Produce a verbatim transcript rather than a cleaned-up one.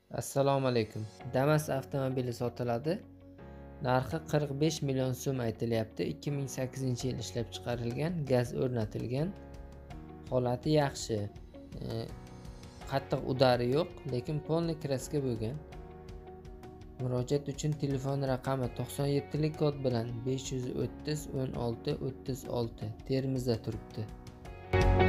Assalomu alaykum. Damas avtomobili sotiladi. Narxi qirq besh million so'm aytilyapti. ikki ming sakkizinchi yil ishlab chiqarilgan, gaz o'rnatilgan. Holati yaxshi. Qattiq udari yo'q, lekin polniy kraska bo'lgan. Murojaat uchun telefon raqami to'qson yettilik kod bilan besh yuz o'ttiz o'n olti o'ttiz olti Termizda turibdi.